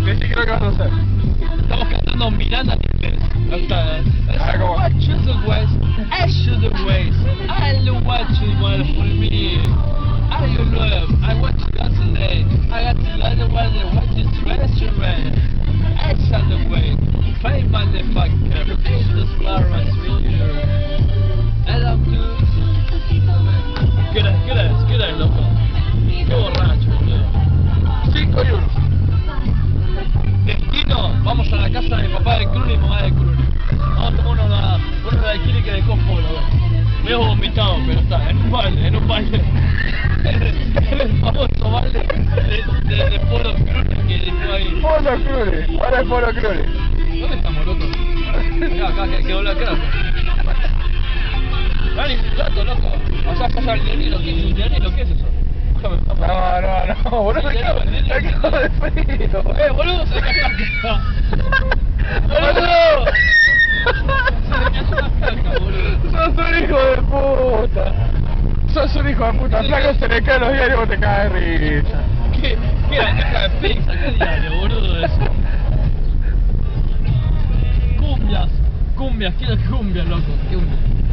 Decí que lo que vas a hacer. Estamos cantando Miranda en inglés. No está. ¿Cómo? What you the ways? I should the ways. I love what you want for me. I love. I want you to today. I got to learn the one that what is restaurant. I shall the way. Play motherfucker. Ain't the flowers here. And I'm good. ¿Qué era el loco? Qué borracho, boludo. 5 y 1. Destino, vamos a la casa de papá de Cruz y mamá de Cruz. Vamos a tomar una de Alquili que dejó Polo. Medio vomitado, pero está, en un baile. En el famoso baile de Polo Cruz que dejó ahí. Polo Cruz. Ahora es Polo Cruz. ¿Dónde estamos, loco? Acá, quedó la cara. Dale, un plato, loco. Allá está el dianilo. ¿Qué es un dianilo? ¿Qué es eso? No, boludo, acabo de frito. Boludo, se le cayó la caja. ¡Boludo! Se le cayó la caja, boludo. Sos un hijo de puta. Sos un hijo de puta. Flaco, se le caen los diarios y vos te caes de risa. ¿Qué era caja de pizza? ¿Qué diario, boludo, eso? Cumbias, quiero cumbias, loco. Cumbia.